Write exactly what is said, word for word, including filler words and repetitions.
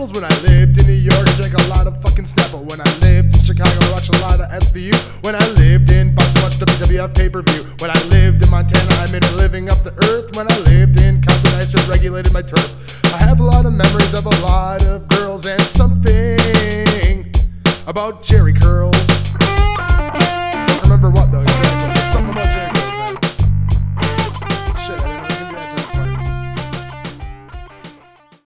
apples. When I lived in New York, I drank a lot of fucking Snapple. When I lived in Chicago, I watched a lot of S V U. When I lived in Boston, I watched W W F pay-per-view. When I lived in Montana, I made it living up the earth. When I lived in Compton, I still regulated my turf. I have a lot of memories of a lot of girls and something about Jheri curls.